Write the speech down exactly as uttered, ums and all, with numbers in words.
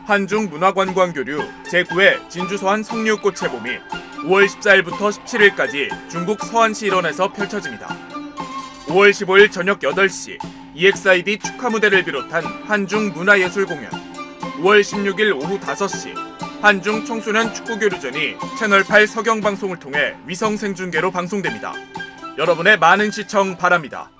한중 문화관광교류 제구 회 진주서안 석류꽃의 봄이 오월 십사일부터 십칠일까지 중국 서안시 일원에서 펼쳐집니다. 오월 십오일 저녁 여덟 시 이엑스아이디 축하 무대를 비롯한 한중 문화예술 공연, 오월 십육일 오후 다섯 시 한중 청소년 축구교류전이 채널팔 서경방송을 통해 위성 생중계로 방송됩니다. 여러분의 많은 시청 바랍니다.